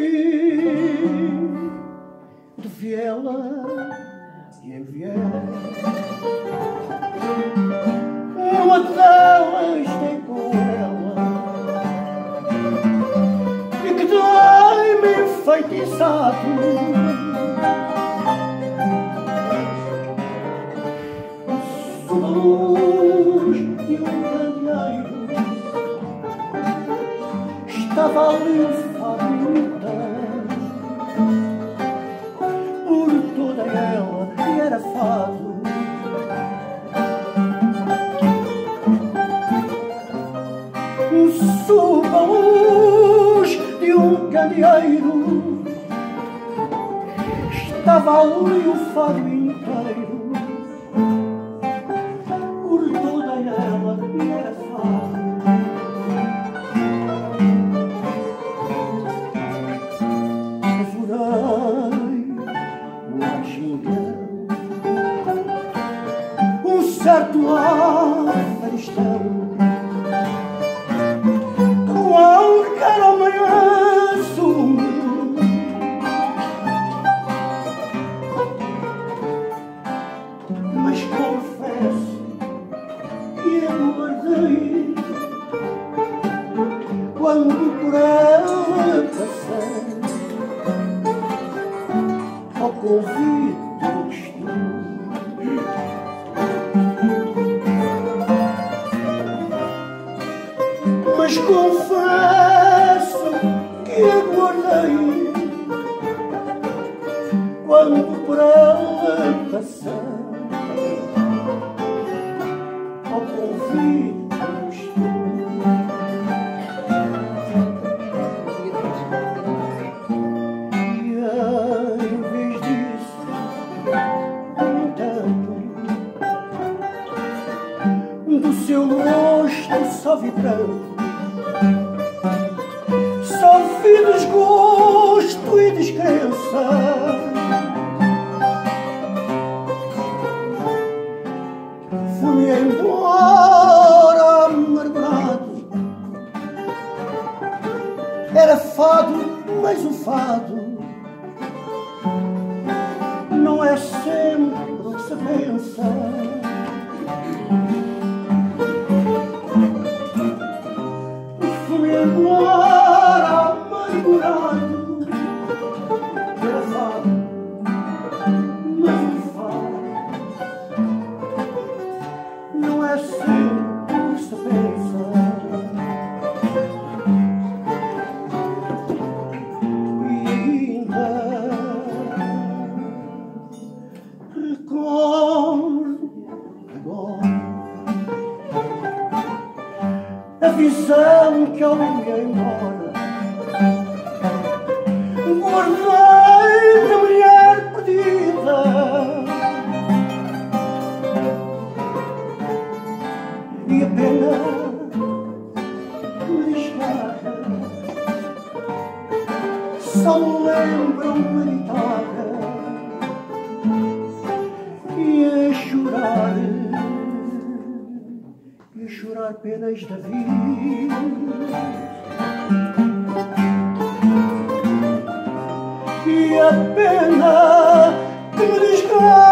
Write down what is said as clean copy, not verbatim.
de viela e em viela. Uma delas tem com ela e que dá-me enfeitiçado. Sob a luz de um candeeiro estava ali o fado inteiro, por toda ela e era fado. Sob a luz de um candeeiro estava ali o fado inteiro, por toda ela e era fado. Um certo avaristão que qualquer homem assume, mas confesso que eu guardei quando por ela passei ao convite do costume. Mas confesso que aguardei quando por ela passei ao convite do costume. E em vez disso, no entanto, do seu rosto só vibrando, só vi desgosto e descrença. Fui embora amargurado. Era fado, mas o fado não é sempre o que se pensa. Fui embora amargurado. Era fado, mas o fado não é sempre o que se pensa. E ainda recordo agora a visão que ao ir embora guardei da mulher perdida. E a pena que me desgarra só me lembra uma guitarra e a chorar penas da vida. E a pena que me desgarra